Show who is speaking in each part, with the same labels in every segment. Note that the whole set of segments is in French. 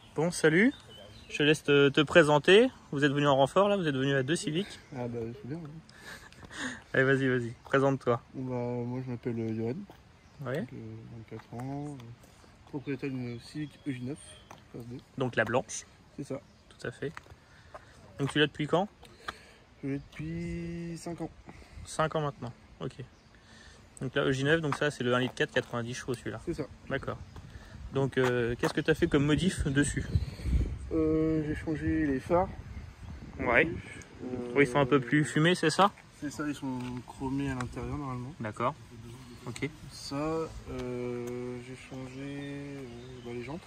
Speaker 1: Bon, salut. Je te laisse te présenter. Vous êtes venu en renfort là, vous êtes venu à 2 Civic.
Speaker 2: Ah bah c'est bien. Hein.
Speaker 1: Allez, vas-y, présente-toi.
Speaker 2: Bah, moi je m'appelle Johan,
Speaker 1: Ouais.
Speaker 2: 24 ans, propriétaire d'une Civic EJ9, phase 2.
Speaker 1: Donc la blanche,
Speaker 2: C'est ça.
Speaker 1: tout à fait. Donc tu l'as depuis quand?
Speaker 2: Je l'ai depuis 5 ans.
Speaker 1: 5 ans maintenant, ok. Donc là, EJ9, donc ça c'est le 1,4 litre 90 chevaux celui-là.
Speaker 2: C'est ça.
Speaker 1: D'accord. Donc qu'est-ce que tu as fait comme modif dessus?
Speaker 2: J'ai changé les phares.
Speaker 1: Ouais. Oui, ils sont un peu plus fumés, c'est ça?
Speaker 2: C'est ça, ils sont chromés à l'intérieur normalement.
Speaker 1: D'accord. Ok.
Speaker 2: Ça, j'ai changé les jantes.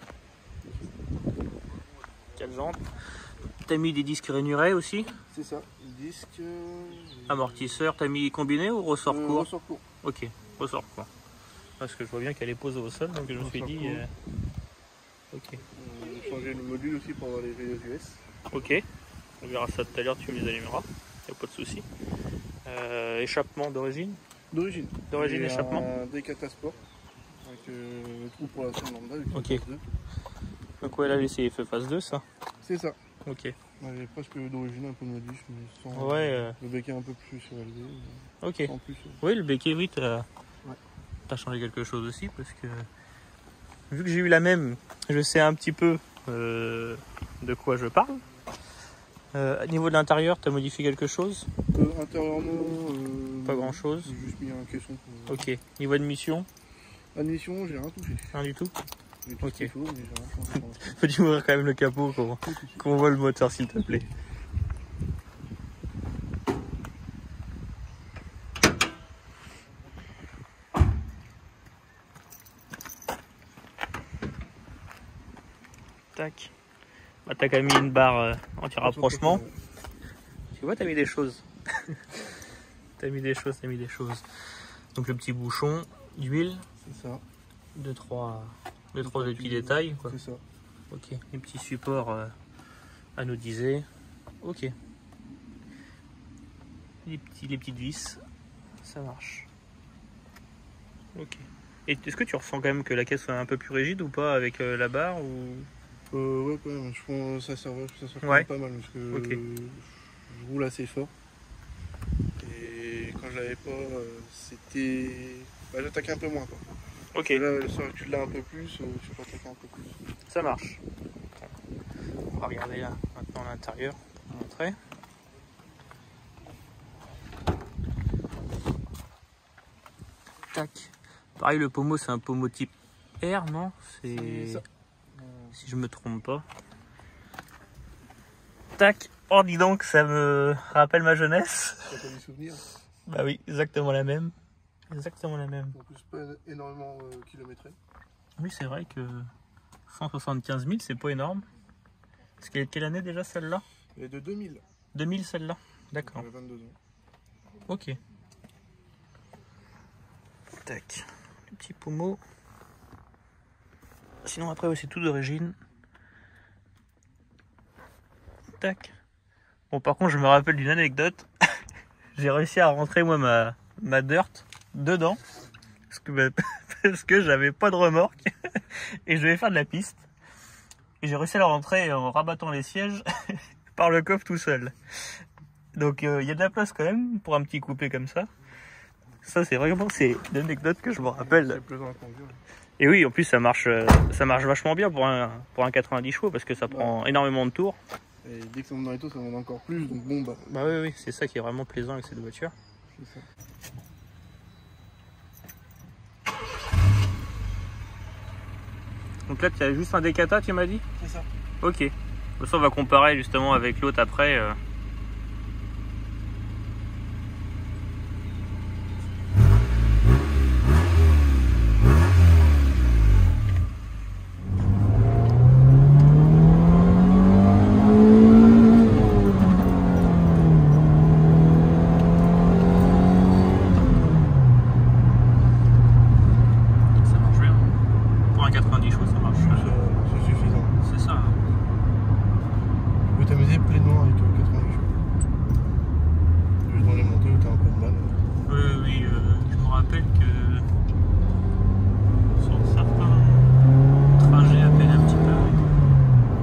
Speaker 1: Quelle jante? T'as mis des disques rainurés aussi?
Speaker 2: C'est ça, les disques.
Speaker 1: Amortisseur, t'as mis combiné ou ressort court?
Speaker 2: Ressort court.
Speaker 1: Ok, ressort court. Parce que je vois bien qu'elle est posée au sol, donc je me suis dit... Ok.
Speaker 2: J'ai changé le module aussi pour avoir les vélos US.
Speaker 1: Ok, on verra ça tout à l'heure, tu les allumeras, y a pas de souci. Échappement d'origine?
Speaker 2: D'origine.
Speaker 1: D'origine, échappement?
Speaker 2: Un Decathlon Sport avec le trou pour la scène lambda.
Speaker 1: Ok. Donc ouais, là c'est phase 2 ça?
Speaker 2: C'est ça.
Speaker 1: Ok.
Speaker 2: Ouais, presque d'origine un peu modif, mais sans
Speaker 1: Ouais.
Speaker 2: le becquet un peu plus surélevé.
Speaker 1: Ok.
Speaker 2: Sans plus.
Speaker 1: Oui, le becquet, oui, t'as changé quelque chose aussi parce que vu que j'ai eu la même, je sais un petit peu de quoi je parle. Au niveau de l'intérieur, t'as modifié quelque chose?
Speaker 2: Intérieurement,
Speaker 1: Pas grand chose.
Speaker 2: j'ai juste mis un caisson pour.
Speaker 1: Ok. Niveau admission?
Speaker 2: Admission, j'ai rien touché.
Speaker 1: Rien du tout?
Speaker 2: J'ai tout ce qu'il faut, mais j'ai rien changé.
Speaker 1: Peux-tu ouvrir quand même le capot qu'on voit le moteur s'il te plaît? Tac. Bah, t'as quand même mis une barre anti-rapprochement. Tu vois, t'as mis des choses. T'as mis des choses. Donc le petit bouchon d'huile.
Speaker 2: C'est ça.
Speaker 1: Deux, trois petits détails. Quoi.
Speaker 2: C'est ça.
Speaker 1: Ok. Les petits supports anodisés. Ok. Les petites vis. Ça marche. Ok. Et est-ce que tu ressens quand même que la caisse soit un peu plus rigide ou pas avec la barre ou...
Speaker 2: Ouais, quand même. Je pense que ça sert
Speaker 1: Ouais.
Speaker 2: pas mal parce que
Speaker 1: Ok.
Speaker 2: je roule assez fort. Et quand je l'avais pas, c'était. J'attaquais un peu moins. Quoi.
Speaker 1: Ok.
Speaker 2: Et là, tu l'as un peu plus, je peux attaquer un peu plus.
Speaker 1: Ça marche. On va regarder là maintenant l'intérieur pour vous montrer. Tac. Pareil, le pommeau c'est un pommeau type R, non? C'est
Speaker 2: ça.
Speaker 1: Si je me trompe pas. Tac. Oh, dis donc, ça me rappelle ma jeunesse.
Speaker 2: Ça fait des souvenirs.
Speaker 1: Bah oui, exactement la même. Exactement la même.
Speaker 2: En plus, pas énormément kilométré.
Speaker 1: Oui, c'est vrai que 175 000, c'est pas énorme. Parce qu'elle est de quelle année déjà celle-là?
Speaker 2: Elle est de 2000.
Speaker 1: 2000 celle-là? D'accord.
Speaker 2: J'avais 22 ans.
Speaker 1: Ok. Tac. Le petit pommeau. Sinon après ouais, c'est tout d'origine. Tac. Bon par contre je me rappelle d'une anecdote. J'ai réussi à rentrer moi ma dirt dedans. Parce que j'avais pas de remorque. Et je devais faire de la piste. Et j'ai réussi à la rentrer en rabattant les sièges par le coffre tout seul. Donc il y a de la place quand même pour un petit coupé comme ça. Ça c'est vraiment une anecdote que je me rappelle.
Speaker 2: C'est plaisant à conduire.
Speaker 1: Et oui, en plus ça marche vachement bien pour un 90 chevaux parce que ça prend énormément de tours.
Speaker 2: Et dès que ça monte dans les taux, ça monte encore plus. Donc bon,
Speaker 1: Bah oui, c'est ça qui est vraiment plaisant avec cette voiture.
Speaker 2: C'est ça.
Speaker 1: Donc là, tu as juste un Decathlon, tu m'as dit?
Speaker 2: C'est ça.
Speaker 1: Ok. Ça, on va comparer justement avec l'autre après. Ça marche bien. Pour un 90 chevaux, ça marche.
Speaker 2: C'est suffisant.
Speaker 1: C'est ça. Hein.
Speaker 2: Tu peux t'amuser pleinement avec 80 chevaux. Juste dans les montées où tu as un peu de mal.
Speaker 1: Oui, je me rappelle que sur certains trajets à peine un petit peu.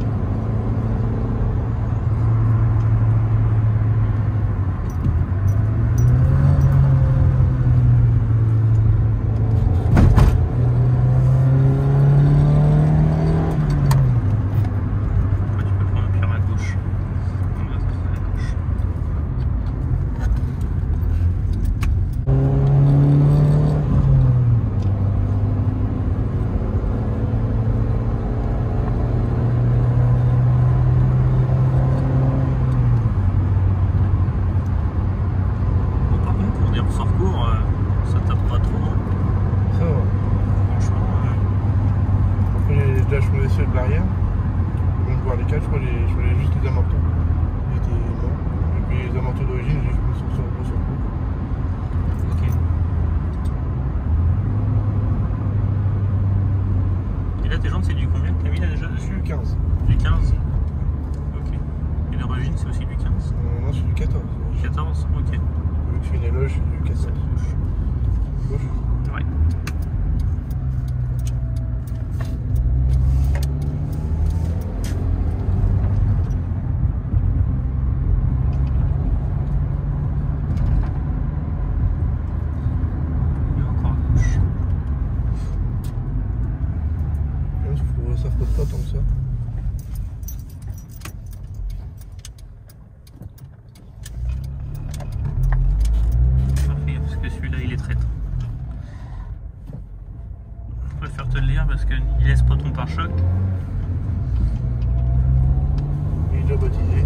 Speaker 2: l'arrière. Donc voir les quatre, je voulais juste les amorteurs. Ils étaient morts. Et puis les amorteurs d'origine, j'ai juste mis sur le coup.
Speaker 1: Ok. Et là, tes jantes, c'est du combien que t'as mis là déjà dessus?
Speaker 2: Du 15.
Speaker 1: Du 15. Ok. Et l'origine, c'est aussi du 15?
Speaker 2: Non, c'est du 14.
Speaker 1: 14, ok.
Speaker 2: Vu que je suis une éloge, c'est du 14. Gauche.
Speaker 1: Ouais. Et encore à gauche.
Speaker 2: Même ça frotte pas tant que ça.
Speaker 1: Parfait, parce que celui-là, il est traître. Je préfère te le dire parce qu'il laisse pas ton pare-choc.
Speaker 2: Il est déjà baptisé.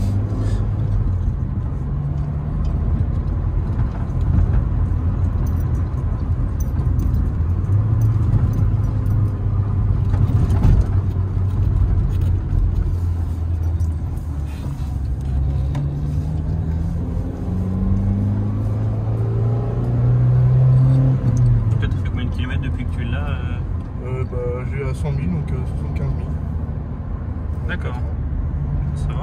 Speaker 1: Donc là, t'as fait combien de kilomètres depuis que tu l'as
Speaker 2: J'ai à 100 000, donc 75 000.
Speaker 1: D'accord. Ça va.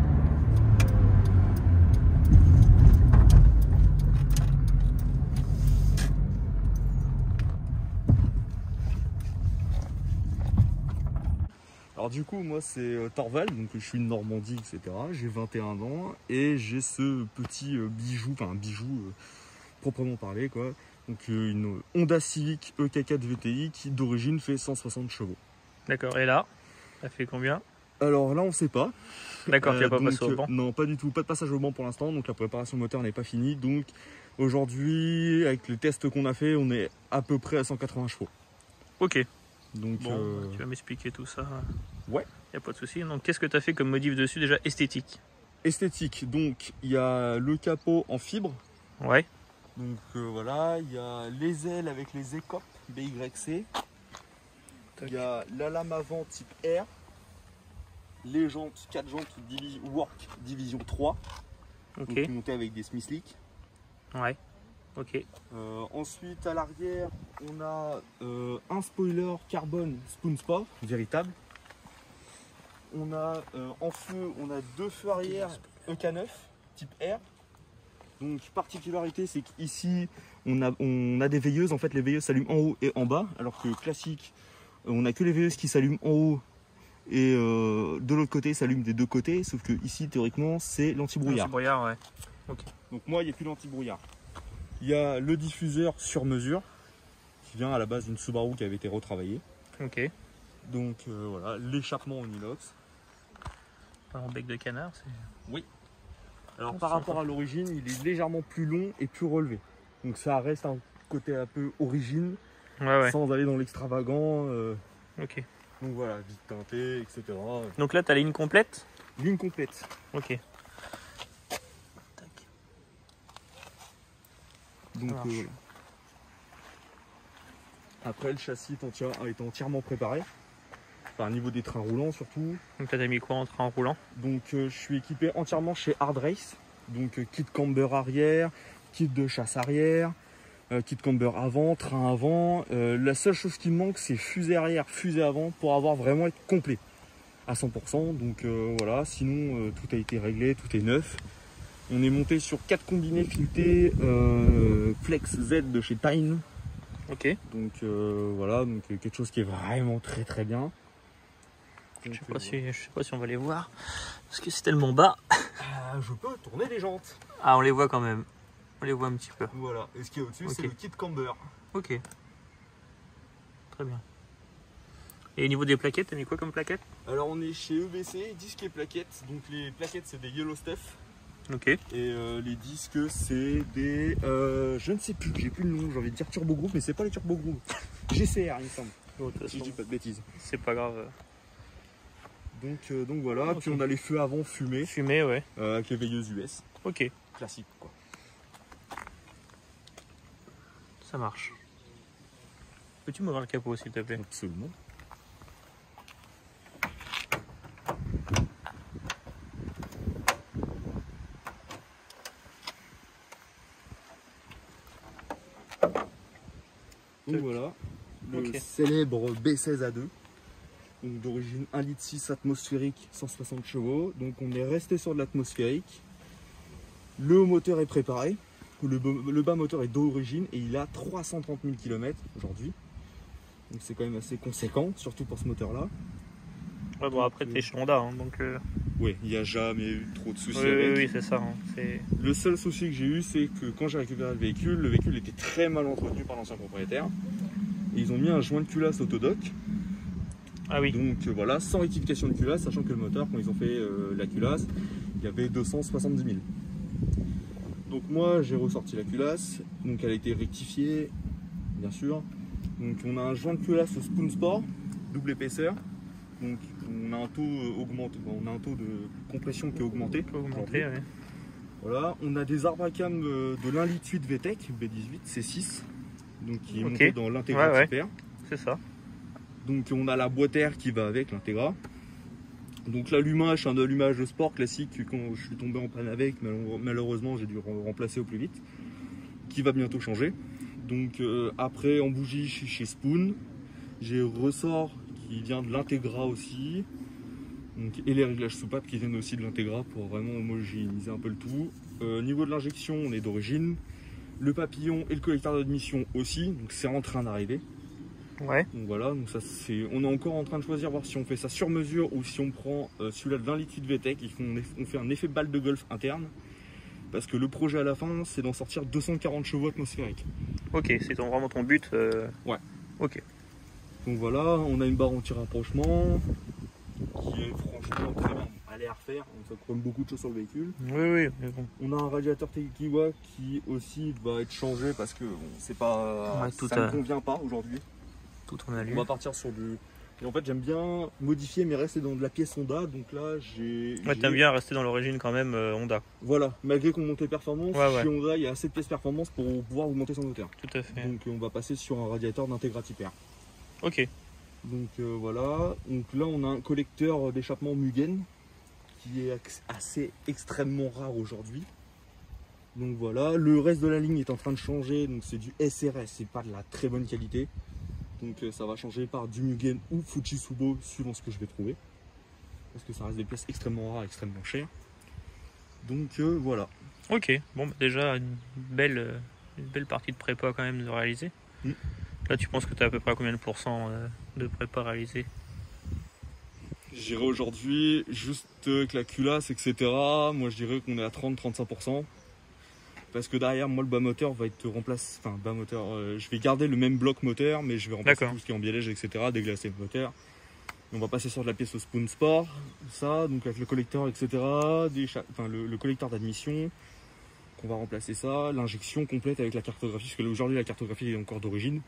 Speaker 3: Alors du coup, moi c'est Torval, donc je suis de Normandie, etc. J'ai 21 ans et j'ai ce petit bijou, enfin un bijou proprement parlé quoi. Donc une Honda Civic EK4 VTI qui d'origine fait 160 chevaux.
Speaker 1: D'accord. Et là, ça fait combien?
Speaker 3: Alors là on sait pas.
Speaker 1: D'accord, tu n'as pas
Speaker 3: Donc,
Speaker 1: passé au banc.
Speaker 3: non, pas du tout, pas de passage au banc pour l'instant, donc la préparation moteur n'est pas finie. Donc aujourd'hui, avec les tests qu'on a fait, on est à peu près à 180 chevaux.
Speaker 1: Ok.
Speaker 3: Donc
Speaker 1: Bon, tu vas m'expliquer tout ça.
Speaker 3: ouais.
Speaker 1: Y a pas de souci. Donc, qu'est-ce que tu as fait comme modif dessus déjà esthétique?
Speaker 3: Esthétique, donc il y a le capot en fibre.
Speaker 1: Ouais.
Speaker 3: Donc voilà, il y a les ailes avec les écopes BYC. Il y a la lame avant type R. Les jantes, 4 jantes Work Division 3.
Speaker 1: Ok.
Speaker 3: Donc montées avec des Smithlick.
Speaker 1: Ouais. Ok.
Speaker 3: Ensuite à l'arrière, on a un spoiler carbone Spoon Sport, véritable. On a en feu, on a 2 feux arrière EK9 type R. Donc particularité, c'est qu'ici on a des veilleuses. En fait, les veilleuses s'allument en haut et en bas, alors que classique, on a que les veilleuses qui s'allument en haut et de l'autre côté s'allument des deux côtés. Sauf que ici, théoriquement, c'est l'anti-brouillard.
Speaker 1: Anti-brouillard, ouais. Ok.
Speaker 3: Donc moi, il n'y a plus d'anti-brouillard. Il y a le diffuseur sur mesure qui vient à la base d'une Subaru qui avait été retravaillée.
Speaker 1: Ok.
Speaker 3: Donc voilà, l'échappement en inox.
Speaker 1: En bec de canard, c'est.
Speaker 3: Oui. Alors
Speaker 1: Oh,
Speaker 3: par
Speaker 1: ça
Speaker 3: rapport
Speaker 1: va.
Speaker 3: à l'origine, il est légèrement plus long et plus relevé. Donc ça reste un côté un peu origine,
Speaker 1: Ouais.
Speaker 3: sans aller dans l'extravagant.
Speaker 1: Ok.
Speaker 3: Donc voilà, vite teinté, etc.
Speaker 1: Donc là, tu as la ligne complète?
Speaker 3: Ligne complète.
Speaker 1: Ok.
Speaker 3: Donc
Speaker 1: marche.
Speaker 3: voilà. Après, le châssis est entièrement préparé. Enfin, au niveau des trains roulants surtout.
Speaker 1: Donc là, tu as mis quoi en train roulant?
Speaker 3: Donc je suis équipé entièrement chez Hard Race. Donc kit camber arrière, kit de chasse arrière, kit camber avant, train avant. La seule chose qui me manque, c'est fusée arrière, fusée avant pour avoir vraiment être complet à 100%. Donc voilà, sinon tout a été réglé, tout est neuf. On est monté sur 4 combinés filetés Flex Z de chez Tyne.
Speaker 1: Ok.
Speaker 3: Donc voilà, donc quelque chose qui est vraiment très très bien.
Speaker 1: Je
Speaker 3: Donc,
Speaker 1: sais pas si on va les voir. Parce que c'est tellement bas.
Speaker 3: je peux tourner les jantes.
Speaker 1: Ah, on les voit quand même. On les voit un petit peu.
Speaker 3: Voilà, et ce qui est au-dessus,
Speaker 1: Ok.
Speaker 3: c'est le kit camber.
Speaker 1: Ok. Très bien. Et au niveau des plaquettes, t'as mis quoi comme plaquettes?
Speaker 3: Alors on est chez EBC, disques et plaquettes. Donc les plaquettes c'est des Yellow Stuff.
Speaker 1: Ok.
Speaker 3: Et les disques c'est des... je ne sais plus, j'ai plus le nom, j'ai envie de dire Turbo Group, mais c'est pas les Turbo Group. GCR il me semble,
Speaker 1: Bon, de toute
Speaker 3: si je dis
Speaker 1: façon,
Speaker 3: pas de bêtises.
Speaker 1: c'est pas grave.
Speaker 3: Donc voilà,
Speaker 1: Ok.
Speaker 3: puis on a les feux avant fumés
Speaker 1: Fumée, ouais.
Speaker 3: avec les veilleuses US.
Speaker 1: Ok.
Speaker 3: Classique quoi.
Speaker 1: Ça marche. Peux-tu m'ouvrir le capot s'il te plaît?
Speaker 3: Absolument. le
Speaker 1: Ok.
Speaker 3: célèbre B16A2. Donc d'origine 1,6 litre atmosphérique, 160 chevaux. Donc on est resté sur de l'atmosphérique. Le haut moteur est préparé. Le bas moteur est d'origine et il a 330 000 km aujourd'hui. Donc c'est quand même assez conséquent, surtout pour ce moteur-là.
Speaker 1: Ouais, bon, après, t'es chez Honda, hein, donc.
Speaker 3: Oui, il n'y a jamais eu trop de soucis
Speaker 1: Oui,
Speaker 3: avec.
Speaker 1: oui, c'est ça. Hein, c'est...
Speaker 3: Le seul souci que j'ai eu, c'est que quand j'ai récupéré le véhicule était très mal entretenu par l'ancien propriétaire. Et ils ont mis un joint de culasse autodoc.
Speaker 1: Ah oui.
Speaker 3: Donc voilà, sans rectification de culasse, sachant que le moteur, quand ils ont fait la culasse, il y avait 270 000. Donc moi, j'ai ressorti la culasse. Donc elle a été rectifiée, bien sûr. Donc on a un joint de culasse Spoon Sport, double épaisseur. Donc on a un taux augmenté, on a un taux de compression qui est augmenté.
Speaker 1: Augmenté, ouais.
Speaker 3: Voilà, on a des arbres à cam de l'1,8 litre VTEC B18 C6, donc qui est
Speaker 1: Ok.
Speaker 3: monté dans l'Integra
Speaker 1: Ouais,
Speaker 3: Super.
Speaker 1: C'est ça.
Speaker 3: Donc on a la boîte air qui va avec l'Integra. Donc l'allumage, c'est un allumage de sport classique quand je suis tombé en panne avec, malheureusement j'ai dû remplacer au plus vite, qui va bientôt changer. Donc après en bougie, je suis chez Spoon. J'ai ressort qui vient de l'Integra aussi. Donc, et les réglages soupapes qui viennent aussi de l'Integra pour vraiment homogénéiser un peu le tout. Niveau de l'injection, on est d'origine. Le papillon et le collecteur d'admission aussi, donc c'est en train d'arriver.
Speaker 1: Ouais.
Speaker 3: Donc voilà, donc ça c'est, on est encore en train de choisir voir si on fait ça sur mesure ou si on prend celui-là de 20 litres VTEC et on fait un effet balle de golf interne. Parce que le projet à la fin, c'est d'en sortir 240 chevaux atmosphériques.
Speaker 1: Ok, c'est vraiment ton but.
Speaker 3: Ouais.
Speaker 1: Ok.
Speaker 3: Donc voilà, on a une barre anti-rapprochement qui est franchement très bien. Elle est à refaire, donc ça prend beaucoup de choses sur le véhicule.
Speaker 1: Oui, oui, mais bon.
Speaker 3: On a un radiateur Tekiwa qui aussi va être changé parce que bon, c'est pas,
Speaker 1: Ouais, tout
Speaker 3: ça ne convient pas aujourd'hui.
Speaker 1: Tout en
Speaker 3: On
Speaker 1: allure.
Speaker 3: va partir sur du. Et en fait, j'aime bien modifier mais rester dans de la pièce Honda. Donc là,
Speaker 1: Ouais, t'aimes bien rester dans l'origine quand même Honda.
Speaker 3: Voilà, malgré qu'on monte les performances,
Speaker 1: Ouais.
Speaker 3: chez Honda, il y a assez de pièces performance pour pouvoir augmenter son moteur.
Speaker 1: Tout à fait.
Speaker 3: Donc on va passer sur un radiateur d'Integra Type R.
Speaker 1: Ok.
Speaker 3: Donc voilà, donc là on a un collecteur d'échappement Mugen qui est assez extrêmement rare aujourd'hui. Donc voilà, le reste de la ligne est en train de changer, donc c'est du SRS, c'est pas de la très bonne qualité. Donc ça va changer par du Mugen ou Fujitsu suivant ce que je vais trouver. Parce que ça reste des pièces extrêmement rares, extrêmement chères. Donc voilà.
Speaker 1: Ok. Bon, bah, déjà une belle partie de prépa quand même de réaliser.
Speaker 3: Mm.
Speaker 1: Là, tu penses que tu as à peu près à combien de pourcents de prépa réalisé?
Speaker 3: J'irai aujourd'hui juste avec la culasse, etc. Moi je dirais qu'on est à 30-35%. Parce que derrière, moi le bas moteur va être remplacé. Enfin, bas moteur, je vais garder le même bloc moteur, mais je vais remplacer
Speaker 1: D'accord.
Speaker 3: tout ce qui est embiellage, etc. Déglacer le moteur. Et on va passer sur de la pièce au Spoon Sport, ça, donc avec le collecteur, etc. Le collecteur d'admission. On va remplacer ça, l'injection complète avec la cartographie, parce que là, aujourd'hui la cartographie est encore d'origine.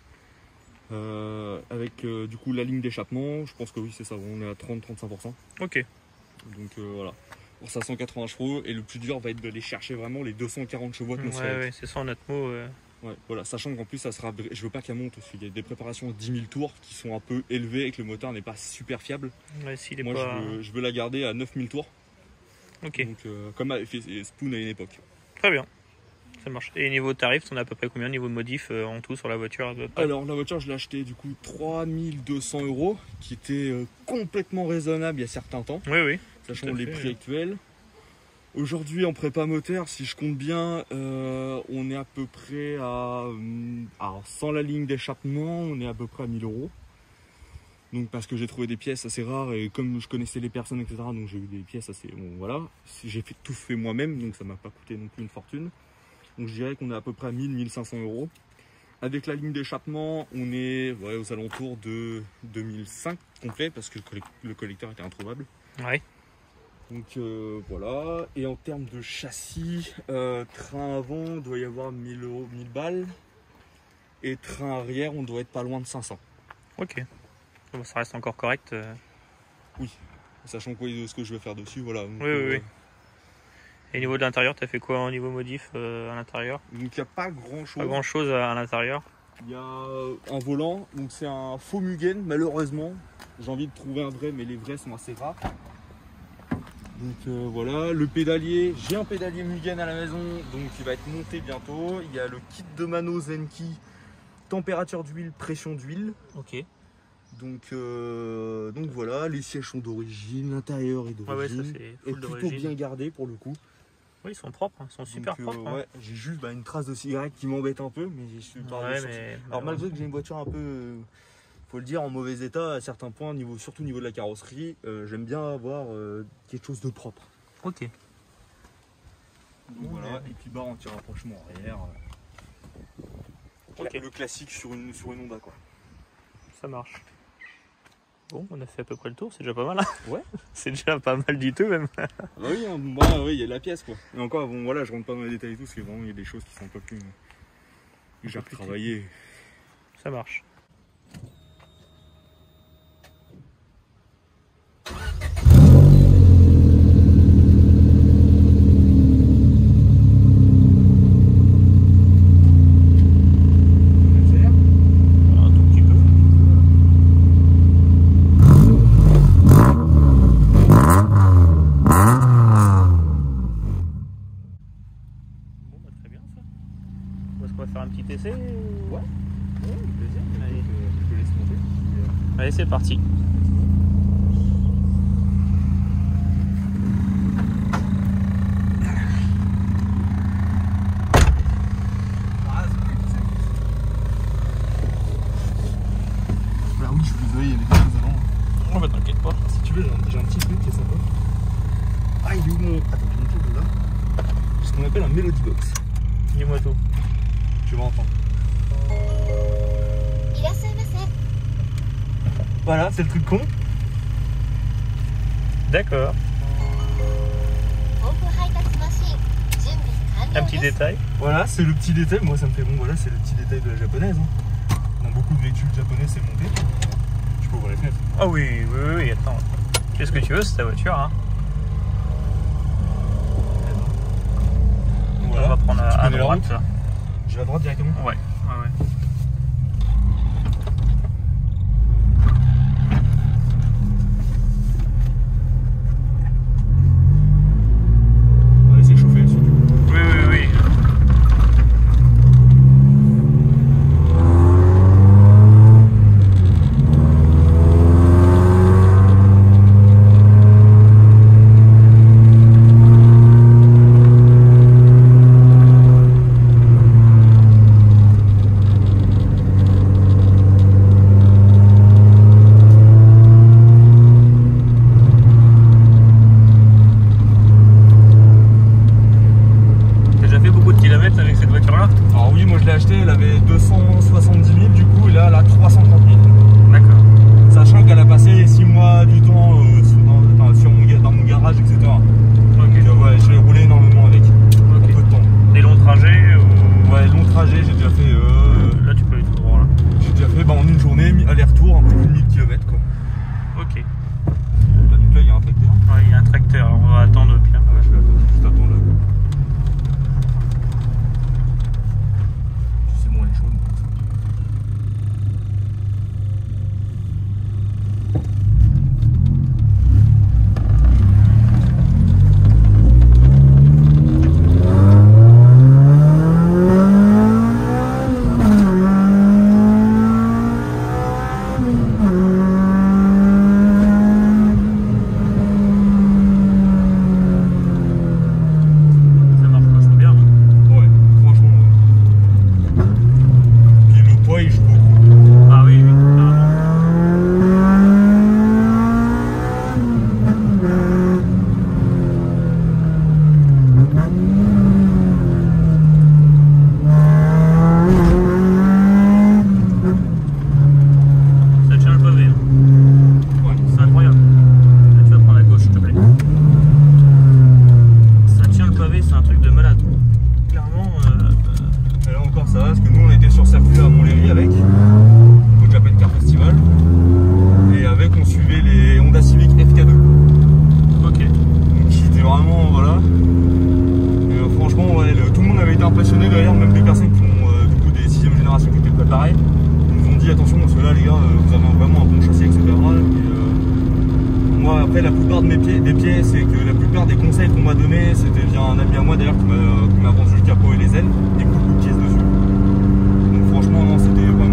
Speaker 3: Avec du coup la ligne d'échappement, je pense que oui c'est ça, on est à 30-35%.
Speaker 1: Ok.
Speaker 3: Donc voilà, pour ça 180 chevaux et le plus dur va être de les chercher vraiment les 240 chevaux atmosphériques.
Speaker 1: Ouais, c'est ça en atmo.
Speaker 3: Ouais, voilà, sachant qu'en plus ça sera, je veux pas qu'elle monte parce qu'il y a des préparations à 10 000 tours qui sont un peu élevées et que le moteur n'est pas super fiable.
Speaker 1: Ouais, s'il est
Speaker 3: Moi
Speaker 1: pas.
Speaker 3: je veux la garder à 9 000 tours,
Speaker 1: Ok.
Speaker 3: donc comme avait fait Spoon à une époque.
Speaker 1: Très bien. Ça marche. Et niveau tarif, t'en as à peu près combien niveau modif en tout sur la voiture à peu près?
Speaker 3: Alors la voiture je l'ai achetée du coup 3200 €, qui était complètement raisonnable il y a certains temps,
Speaker 1: Oui, oui.
Speaker 3: sachant
Speaker 1: Tout à
Speaker 3: les
Speaker 1: fait,
Speaker 3: prix actuels. Aujourd'hui en prépa moteur, si je compte bien, on est à peu près à... alors sans la ligne d'échappement, on est à peu près à 1000 €. Donc parce que j'ai trouvé des pièces assez rares et comme je connaissais les personnes, etc. Donc j'ai eu des pièces assez... Bon voilà, j'ai tout fait moi-même, donc ça m'a pas coûté non plus une fortune. Donc je dirais qu'on est à peu près à 1000-1500 €. Avec la ligne d'échappement, on est aux alentours de 2005 complet parce que le collecteur était introuvable.
Speaker 1: Ouais.
Speaker 3: Donc voilà. Et en termes de châssis, train avant, il doit y avoir 1000 €, 1000 balles. Et train arrière, on doit être pas loin de 500.
Speaker 1: Ok. Bon, ça reste encore correct.
Speaker 3: Oui. Sachant quoi de ce que je vais faire dessus, voilà. Donc,
Speaker 1: Oui. Et niveau de l'intérieur, t'as fait quoi au niveau modif à l'intérieur?
Speaker 3: Donc il n'y a pas grand chose.
Speaker 1: Pas grand chose à l'intérieur.
Speaker 3: Il y a un volant, donc c'est un faux Mugen, malheureusement. J'ai envie de trouver un vrai, mais les vrais sont assez rares. Donc voilà, le pédalier, j'ai un pédalier Mugen à la maison, donc il va être monté bientôt. Il y a le kit de Mano Zenki température d'huile, pression d'huile.
Speaker 1: Ok.
Speaker 3: Donc voilà, les sièges sont d'origine, l'intérieur est
Speaker 1: Ouais, ça
Speaker 3: d'origine.
Speaker 1: c'est
Speaker 3: est
Speaker 1: full
Speaker 3: plutôt
Speaker 1: d'origine.
Speaker 3: bien gardé pour le coup.
Speaker 1: Oui, ils sont propres, ils sont super
Speaker 3: Donc,
Speaker 1: propres. Hein.
Speaker 3: ouais, j'ai juste une trace de cigarette qui m'embête un peu, mais je suis pas
Speaker 1: Ouais,
Speaker 3: ressorti.
Speaker 1: mais.
Speaker 3: Alors malgré que j'ai une voiture un peu, faut le dire, en mauvais état à certains points, surtout au niveau de la carrosserie, j'aime bien avoir quelque chose de propre.
Speaker 1: Ok.
Speaker 3: Donc voilà, et puis barre anti-rapprochement arrière.
Speaker 1: Ok.
Speaker 3: Le classique sur une Honda quoi.
Speaker 1: Ça marche. Bon, on a fait à peu près le tour, c'est déjà pas mal. Hein.
Speaker 3: Ouais.
Speaker 1: C'est déjà pas mal du tout même.
Speaker 3: Ah oui, hein, oui, il y a de la pièce quoi. Et encore, bon voilà, je rentre pas dans les détails et tout, parce que vraiment il y a des choses qui sont un peu plus. Que j'ai retravaillé.
Speaker 1: Ça marche. Un tout petit peu. Bon, bah, très bien ça. Est-ce qu'on va faire un petit essai ou...
Speaker 3: Ouais.
Speaker 1: avec plaisir. Allez,
Speaker 3: Je te laisse monter.
Speaker 1: Allez c'est parti.
Speaker 3: Bah oui, je suis désolé, il y a des choses dedans.
Speaker 1: Oh bah t'inquiète pas.
Speaker 3: Si tu veux, j'ai un petit truc qui est sympa. Ah, il est où mon. Attends, je vais me tourner là. C'est ce qu'on appelle un Melody Box.
Speaker 1: Dis-moi tout.
Speaker 3: Tu vas entendre. Voilà, c'est le truc con.
Speaker 1: D'accord. Un petit détail.
Speaker 3: Voilà, c'est le petit détail. Moi, ça me fait bon. Voilà, c'est le petit détail de la japonaise. Hein. Dans beaucoup de véhicules japonais, c'est monté. Tu peux ouvrir les fenêtres.
Speaker 1: Ah oui, attends. Qu'est-ce que tu veux, c'est ta voiture, hein.
Speaker 3: Voilà.
Speaker 1: On va prendre
Speaker 3: Tu
Speaker 1: à
Speaker 3: connais la
Speaker 1: droite.
Speaker 3: route. Je vais à droite directement.
Speaker 1: Ouais.
Speaker 3: On va laisser chauffer surtout.
Speaker 1: Oui. T'as déjà fait beaucoup de kilomètres avec cette voiture-là?
Speaker 3: Alors oui, moi je l'ai acheté, elle avait 270 000 du coup, et là elle a 330 000.
Speaker 1: D'accord.
Speaker 3: Sachant qu'elle a passé 6 mois du temps dans mon garage, etc.
Speaker 1: Ok.
Speaker 3: Donc, ouais, j'ai roulé énormément avec, en peu de temps.
Speaker 1: Des longs trajets ou...
Speaker 3: Ouais, long trajet, j'ai déjà fait,
Speaker 1: Là tu peux aller tout droit là.
Speaker 3: j'ai déjà fait en une journée, aller-retour, un peu plus de 1000 km quoi.
Speaker 1: Ok.
Speaker 3: Là, donc là il y a un tracteur.
Speaker 1: Ouais, il y a un tracteur, on va attendre bien.
Speaker 3: Ouais, je vais attendre, juste attendre là. C'est bon, elle est chaude.
Speaker 1: Ça marche vachement bien.
Speaker 3: Ouais, franchement. Puis le poids il joue beaucoup.
Speaker 1: Ah oui, carrément. Ça tient le pavé, hein.
Speaker 3: Ouais.
Speaker 1: C'est incroyable. Là, tu vas prendre à gauche, s'il te plaît. Ça tient le pavé, c'est un truc de malade. Clairement,
Speaker 3: Et là encore ça va, parce que nous on était sur circuit à Montlhéry avec, au Japan Car Festival. Et avec on suivait les Honda Civic FK2.
Speaker 1: ok.
Speaker 3: Donc qui était vraiment, voilà. Et, franchement, ouais, tout le monde avait été impressionné d'ailleurs, même des personnes qui ont du coup des 6ème génération qui étaient préparées. Ils nous ont dit attention, parce que là les gars, vous avez vraiment un bon châssis, etc. Et, moi après la plupart de mes pieds, c'est que la plupart des conseils qu'on m'a donné, c'était via un ami à moi d'ailleurs qui m'a vendu le capot et les ailes, et beaucoup de pièces dessus. Donc franchement non, c'était vraiment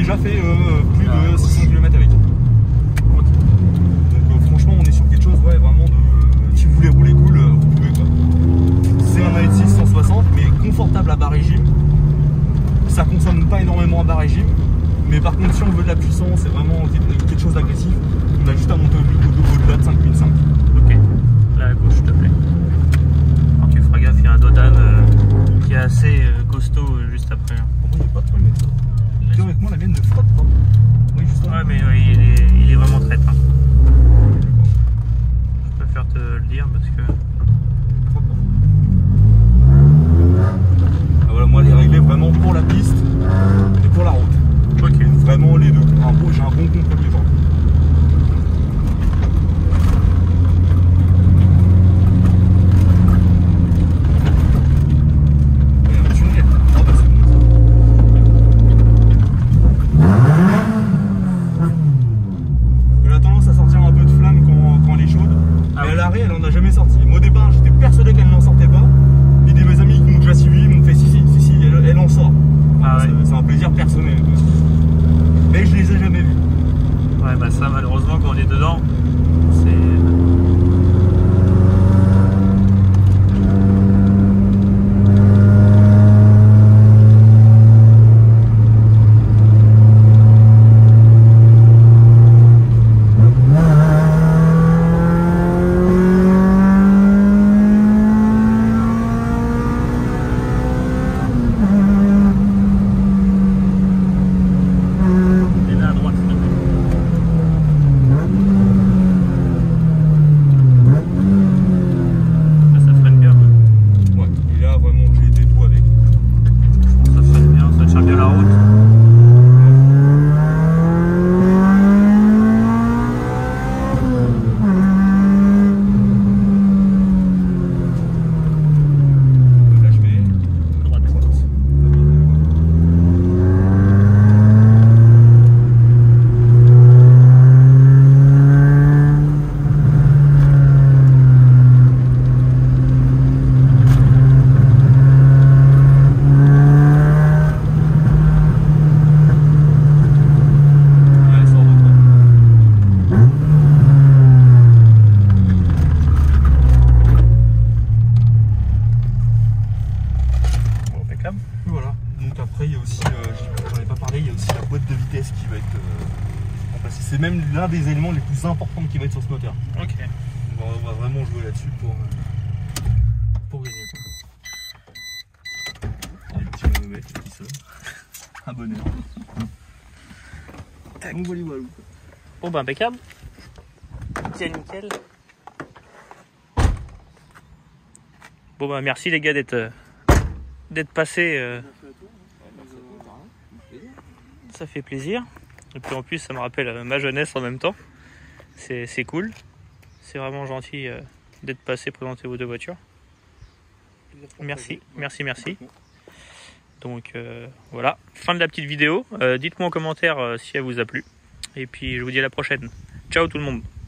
Speaker 3: déjà fait plus de 600 km avec. Donc franchement on est sur quelque chose vraiment de... si vous voulez rouler cool, vous pouvez quoi. C'est un AX6 160 mais confortable à bas régime. Ça consomme pas énormément à bas régime. Mais par contre si on veut de la puissance, c'est vraiment quelque chose d'agressif, on a juste à monter au-delà de 5005.
Speaker 1: Ok, là à gauche s'il te plaît. Alors tu feras gaffe, il y a un Dodan qui est assez costaud juste après.
Speaker 3: Pour moi il n'y a pas de problème avec ça. Théoriquement la mienne ne frotte pas. Oui justement.
Speaker 1: Ouais mais il est vraiment traître. Hein. Je préfère te le dire parce que...
Speaker 3: Ah, voilà, moi les régler vraiment pour la piste et pour la route.
Speaker 1: Ok.
Speaker 3: Vraiment les deux. J'ai un bon contrôle des gens. Elle a tendance à sortir un peu de flamme quand elle est chaude.
Speaker 1: Ah
Speaker 3: mais
Speaker 1: oui.
Speaker 3: à l'arrêt elle en a jamais sorti. Moi au départ j'étais persuadé qu'elle n'en sortait pas. Et des mes amis qui m'ont déjà suivi m'ont fait si elle en sort.
Speaker 1: Ah ouais.
Speaker 3: C'est un plaisir personnel. Mais je les ai jamais vus.
Speaker 1: Ouais bah ça malheureusement quand on est dedans, c'est... Et là à droite s'il te plaît. Là, ça freine bien.
Speaker 3: Ouais. Et là vraiment j'ai été tout avec.
Speaker 1: Ça freine bien, ça tient bien la route.
Speaker 3: Là je vais.
Speaker 1: Droite.
Speaker 3: Elle sort de toi.
Speaker 1: Bon, impeccable.
Speaker 3: Et voilà. Donc après il y a aussi, j'en ai pas parlé, il y a aussi la boîte de vitesse qui va être remplacée. C'est même l'un des éléments les plus importants qui va être sur ce moteur.
Speaker 1: Ok.
Speaker 3: On va vraiment jouer là-dessus pour gagner. Il y a des petits monomètres qui sonnent. Un bonheur. Donc voilà, voilà.
Speaker 1: Bon bah impeccable. Tiens nickel. Bon bah merci les gars d'être passés. Ça fait plaisir. Et puis en plus ça me rappelle ma jeunesse en même temps. C'est cool. C'est vraiment gentil d'être passé présenter vos deux voitures. Merci. Donc voilà, fin de la petite vidéo. Dites-moi en commentaire si elle vous a plu. Et puis je vous dis à la prochaine. Ciao tout le monde.